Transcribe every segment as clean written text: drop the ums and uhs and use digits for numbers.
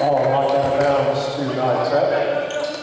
Ball knocked out of bounds to Nitrat.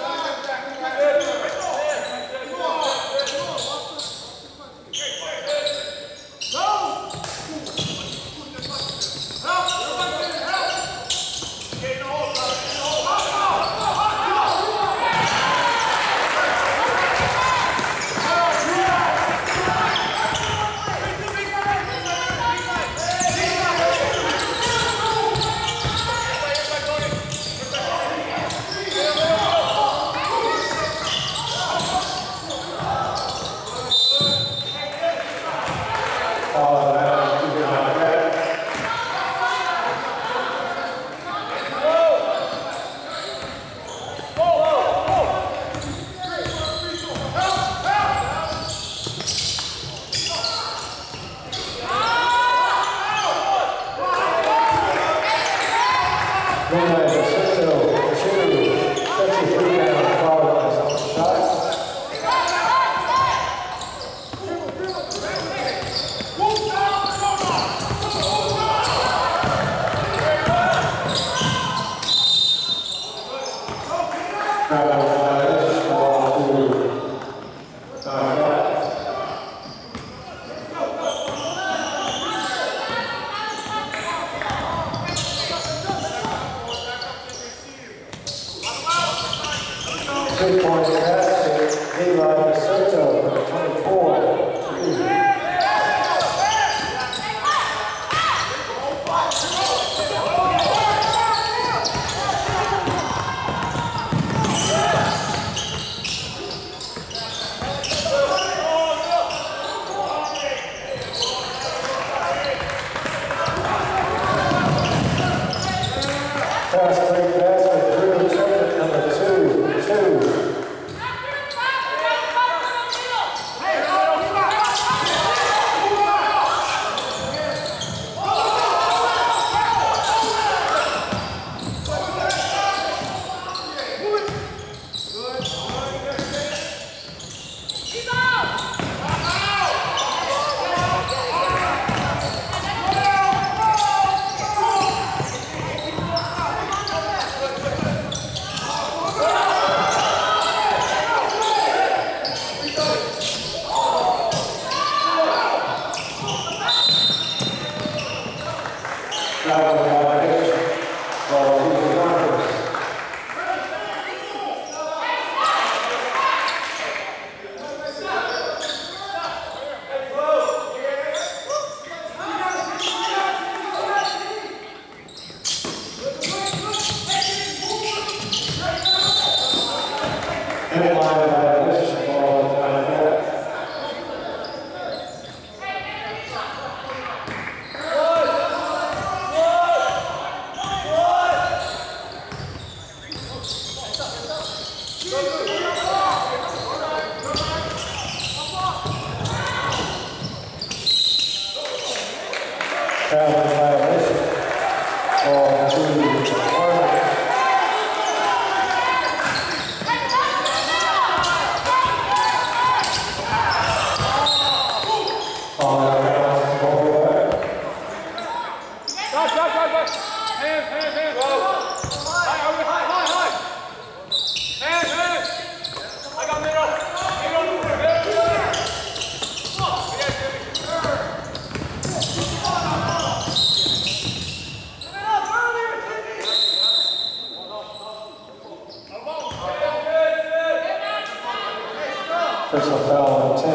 Personal foul on 10.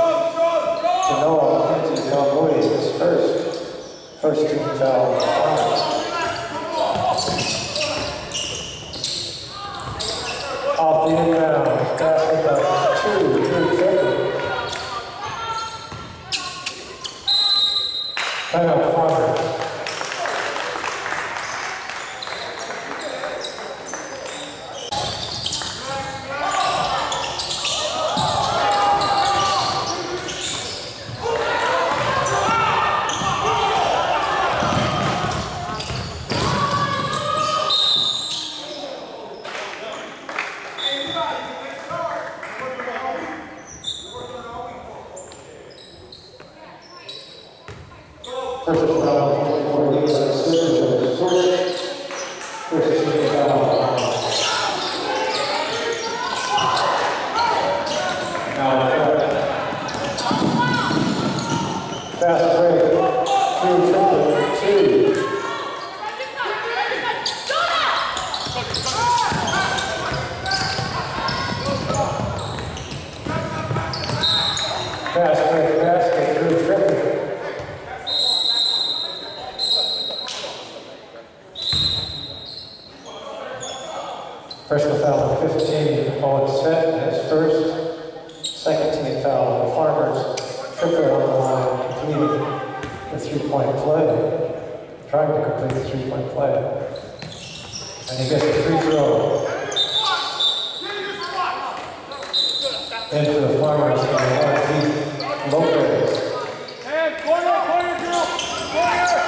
Genoa Mackenzie foul Maui is first team foul. Off the inbound, basket by 2, Drew Jacob. Timeout Farmer. Fast break, 2 triple, 2. Fast break basket, 2 triple. Personal foul on 15, Owen Set his first. Second team foul on the Farmers. Triplet on the line, completing the 3-point play. Trying to complete the 3-point play. And he gets the free throw. In for the Farmers on the line, Molokai. And corner, Drew! Corner!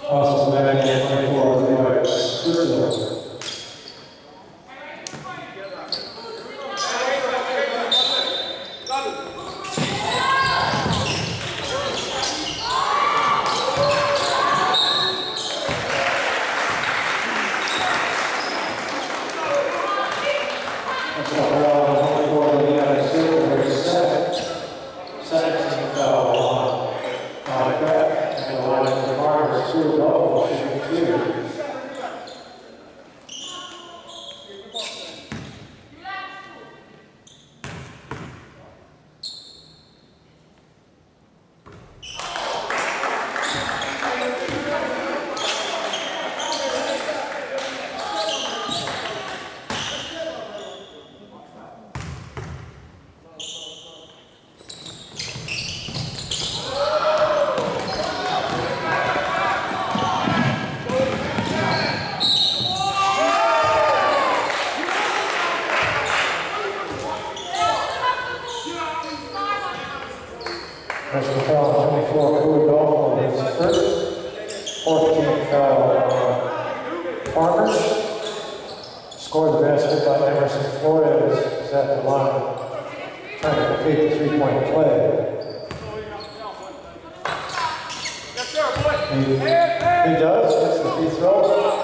Austin Manning, 24, Levi Sturgill. Personal foul on 24, Rudolph is first. 14th foul on Farmers. Scored the basket by Emerson Flores is at the line, trying to complete the three-point play. He does, gets the free throw.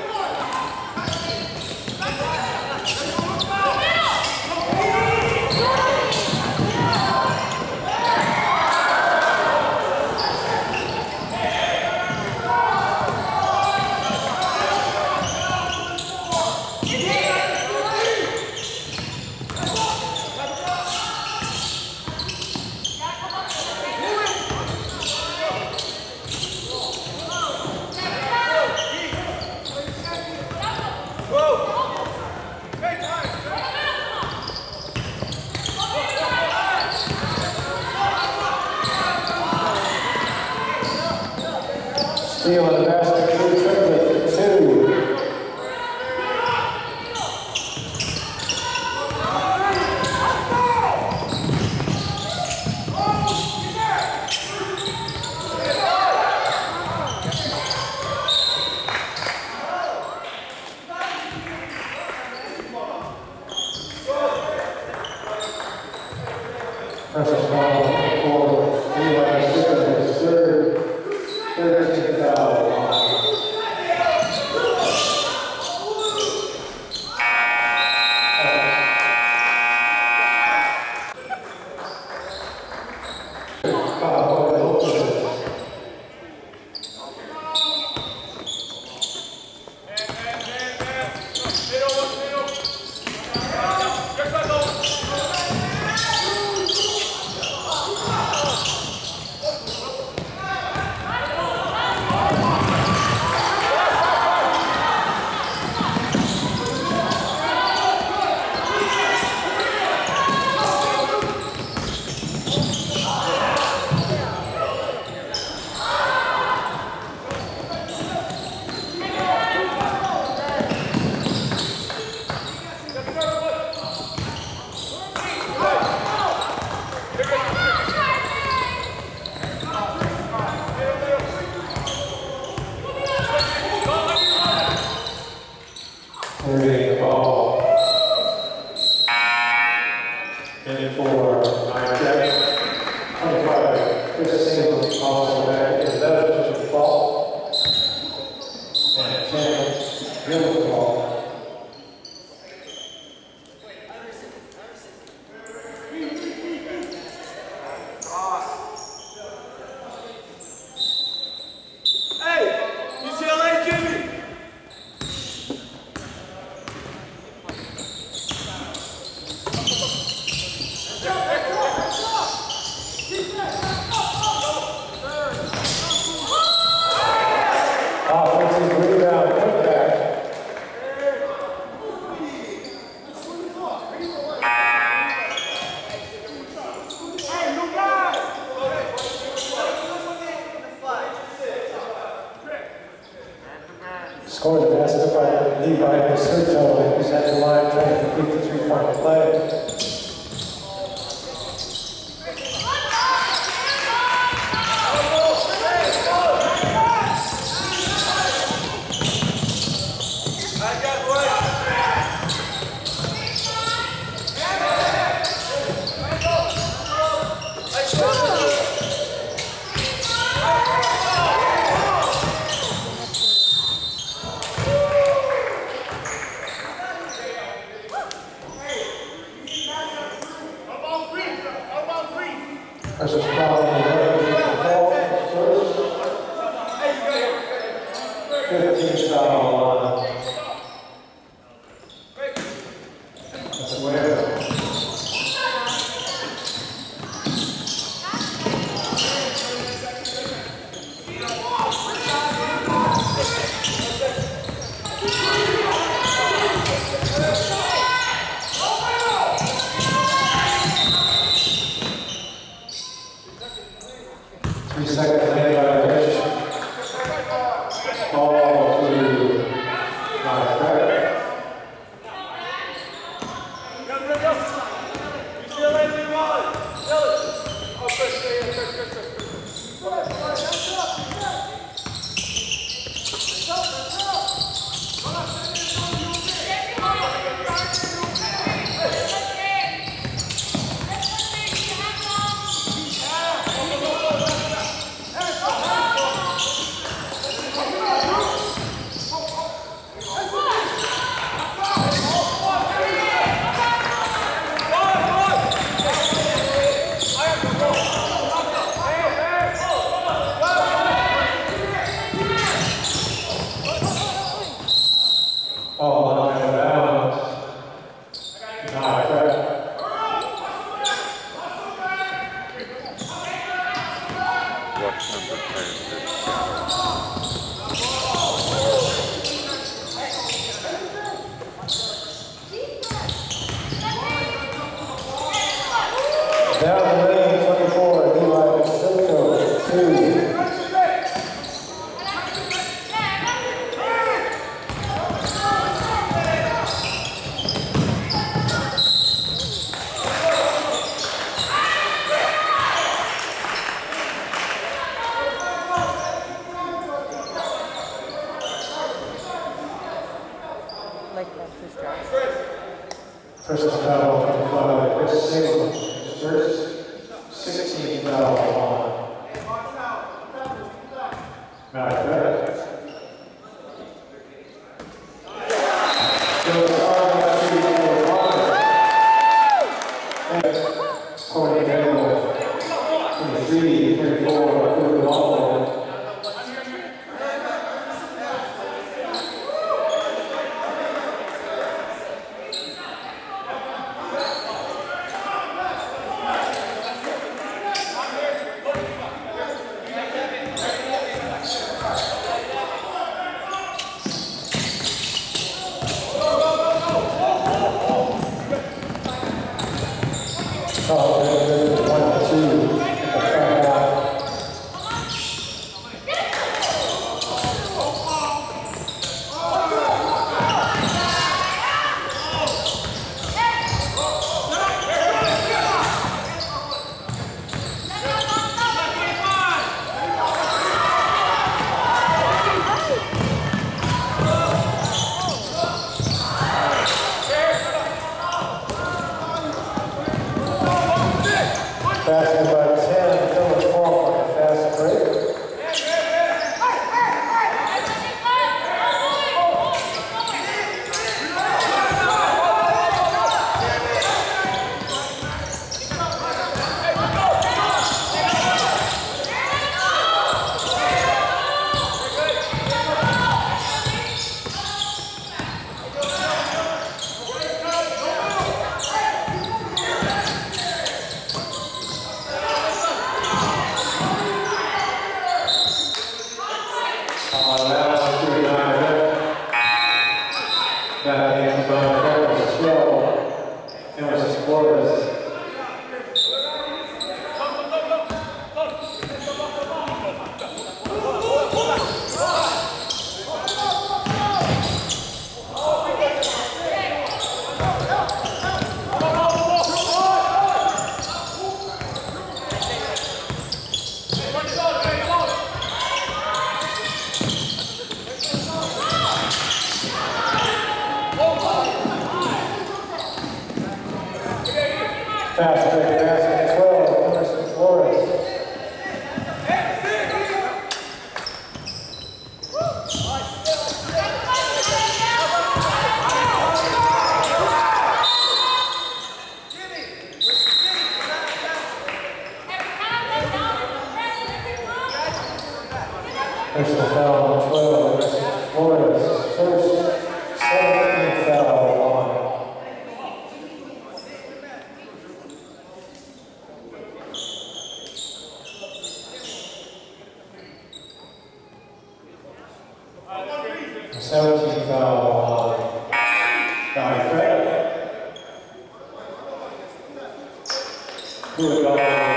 Steal in the basket, triplet for two. Personal foul for Levi Sturgill, his third. 13th foul. The ball in for 9 check, 25, 15, also back in the ball, and 10, middle ball. Offensive rebound, putback. Scored the basket by Levi Sturgill, who's at the line trying to complete the three-point play. foul on the call, first. 15 foul line. That's where. Second lane violation. Ball to Molokai. Down the lane, 24, Eli Simcoe, 2. First foul, 25, Chris Single. First, 16 foul on Molokai. Corey Daniel, 23, 34, good ball. Basket by 10, Dylan Falk on a fast break. Fast break basket 12, Emerson Flores. Personal foul on 12, Emerson Flores, first, 17th foul on. The 17th foul on Maui Fred. Good goal.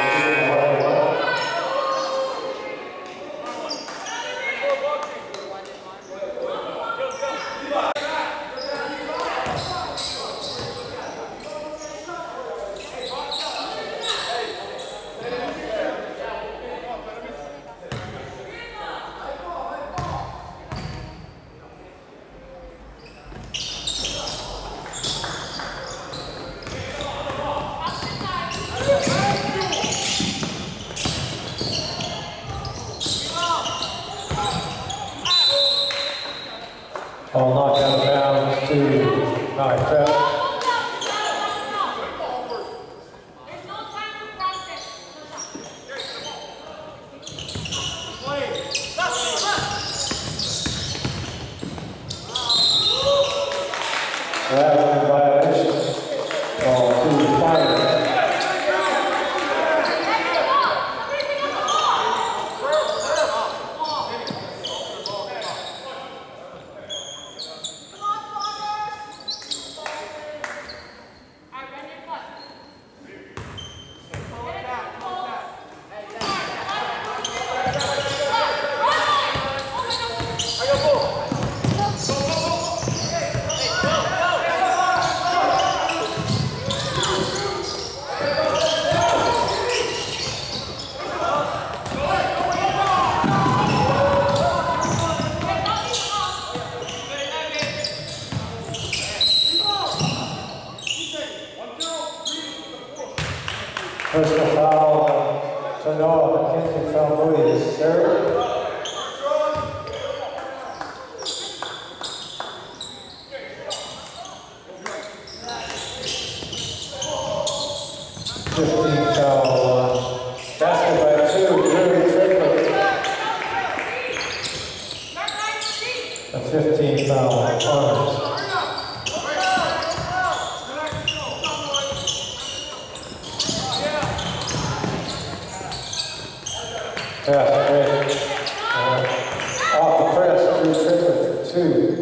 Ball knocked out of bounds to Maui Fred. That violation. Ball to the fire. Personal foul, Tanoa, McKenzie foul Maui is third. Basket by 2, Drew Trickler. A 15 foul on Farmers. Yeah, great. Off the press, Drew Trickler for 2.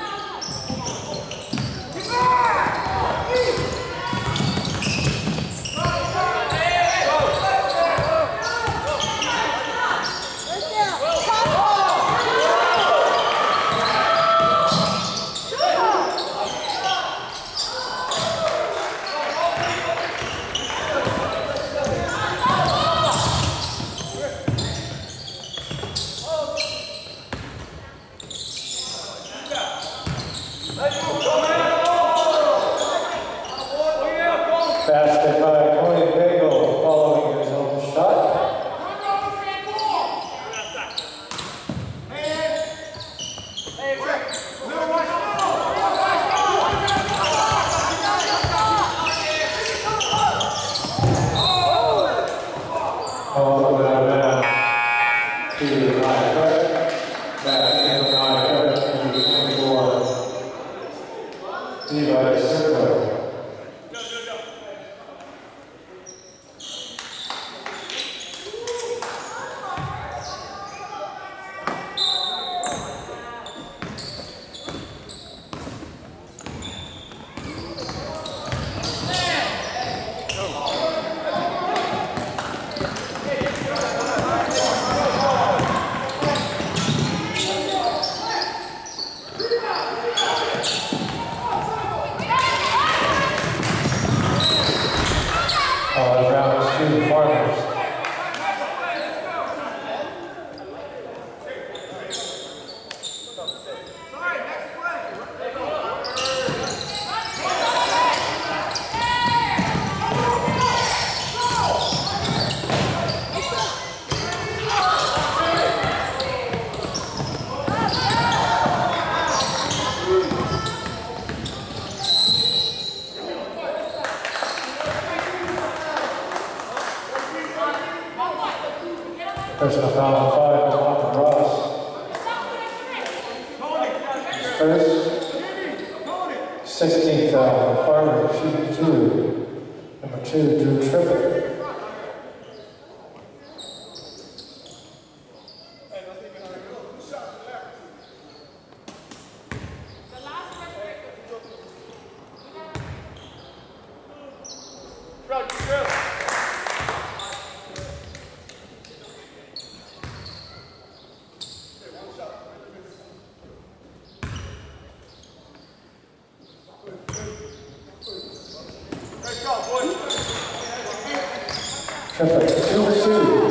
Basket by Cody Bagel following his own shot. Oh, that to the right foot. Back in the right foot and the 24. Levi Circle. Round 2 Farmers. Personal foul on 5 on Ross. first, 16th foul, Farmer, shooting 2. Number 2, Drew Trippett. Trippett, 2 for 2.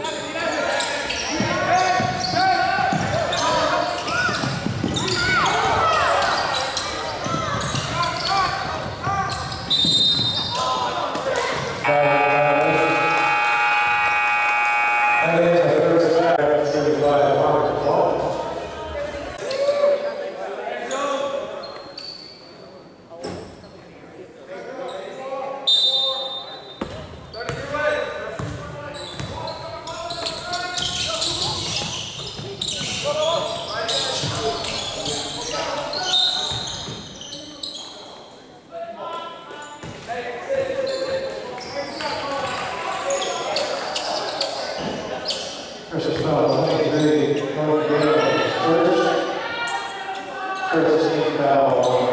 First foul, 23, first team foul,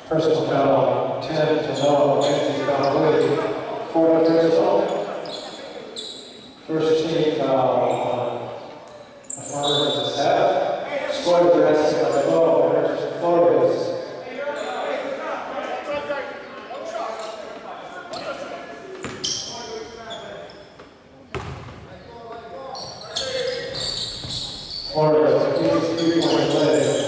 Personal foul, 10 to Noah, Anthony Connolly, 40 years old. First team foul on the Farmers and Staff. Squad dressing on 12, there's Flores. Flores, a 3-point lead.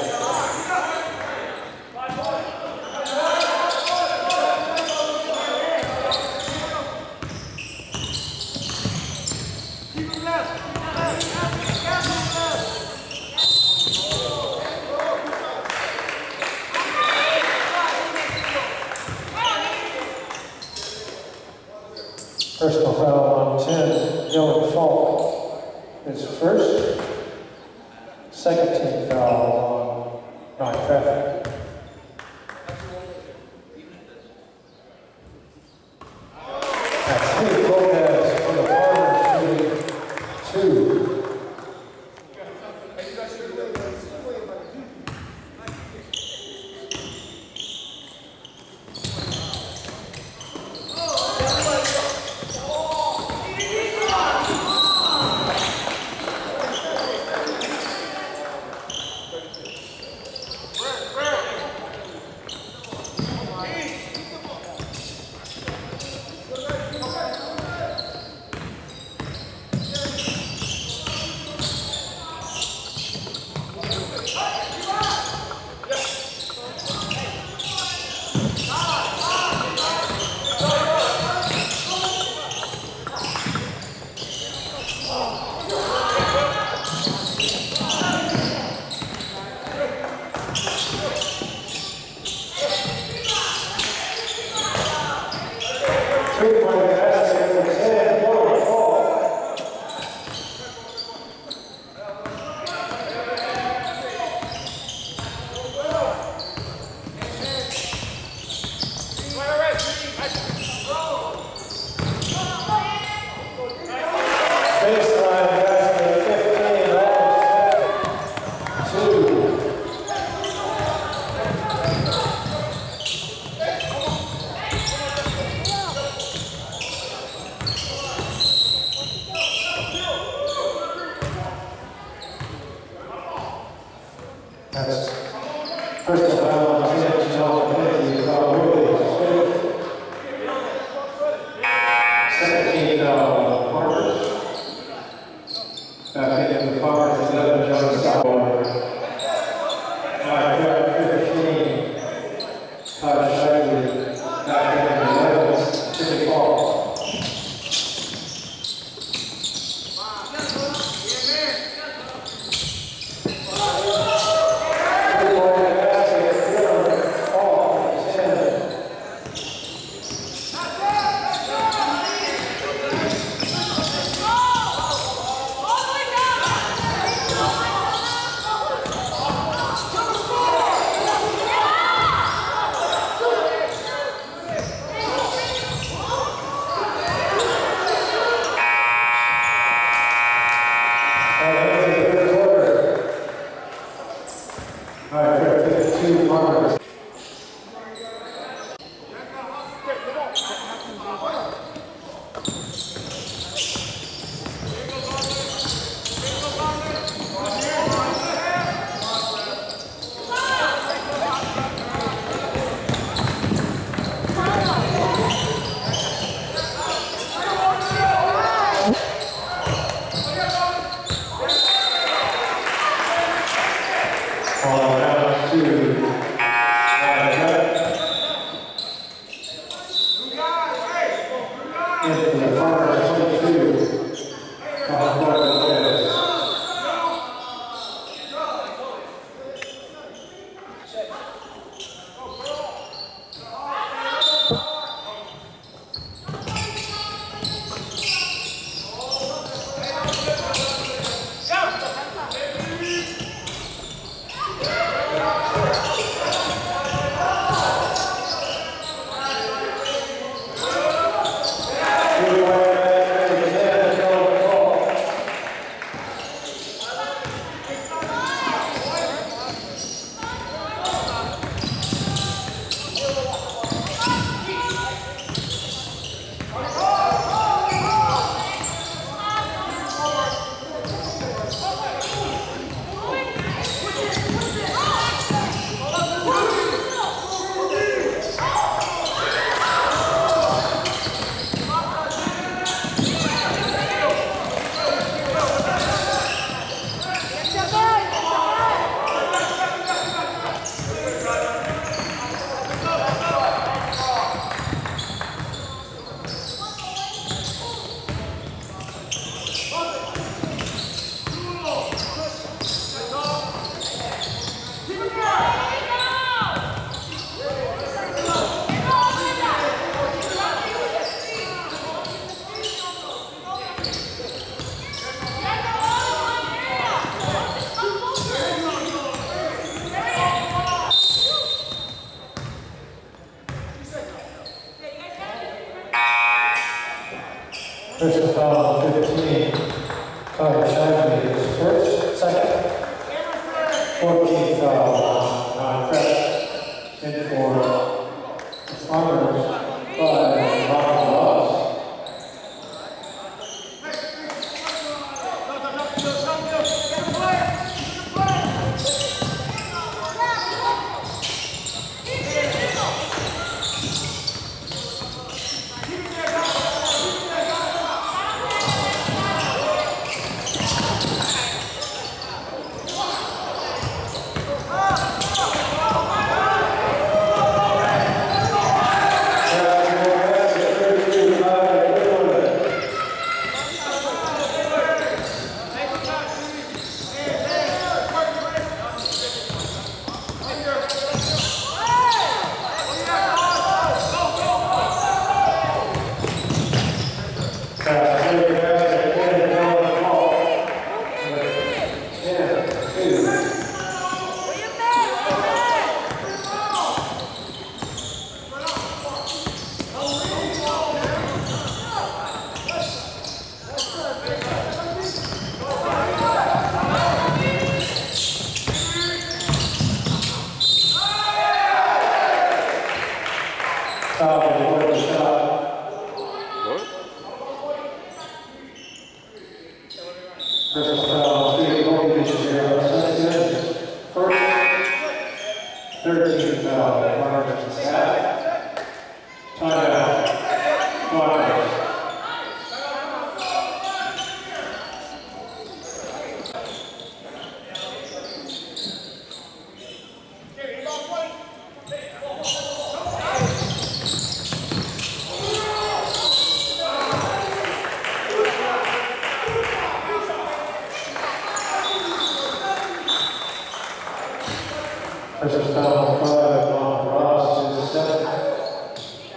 Personal foul on 10, Dylan Falk is first. Second team foul on non-traffic. That's Steve Lopez for the Farmers shooting 2. First foul on 10, Anthony Connolly, 17 foul on Farmers. Back into the Farmers, 11 Jones Sauer. 15, Todd Shively. Back into 11, Timmy Falk. And for the Farmers, 5, Maui. Personal foul 5 on Ross is 7.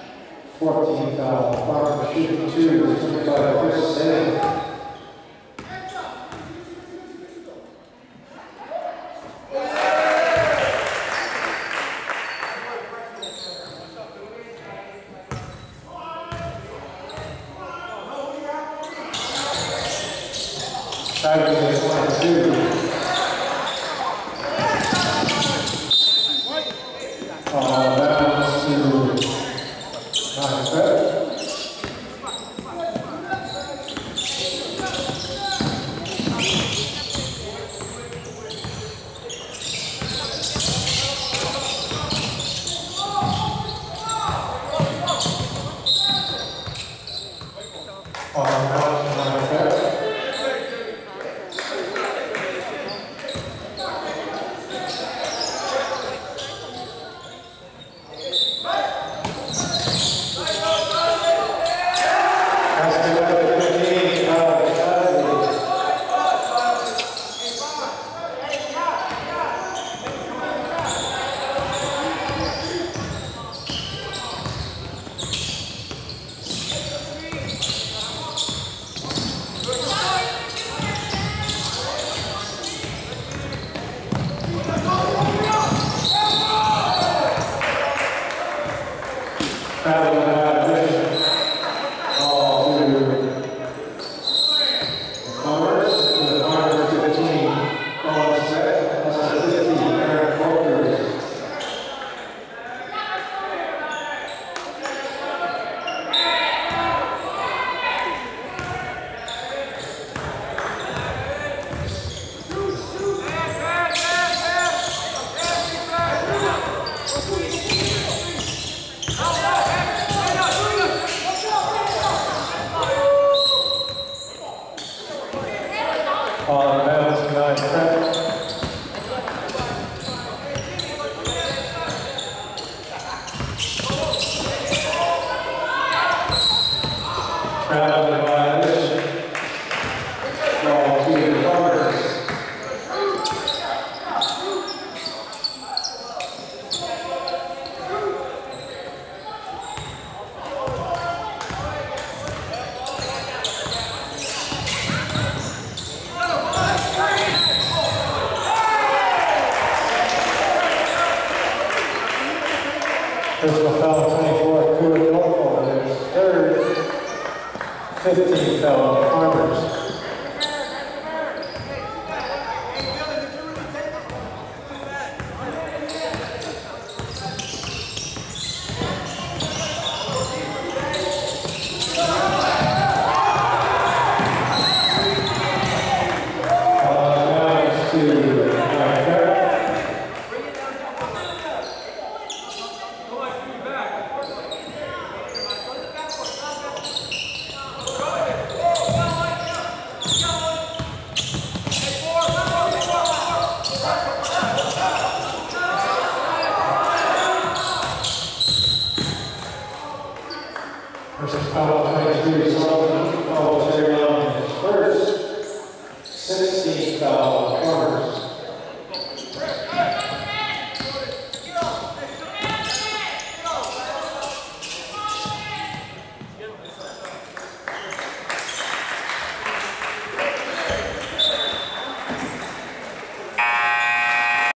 14 foul. Farmer shooting 2, 25 Chris Sale. Saturday 22. Bounce to 9 set. Personal foul 24, Kua Norfolk is third. 15 foul, Farmers. Personal foul 23 is on. Call Terry on his first 16th foul.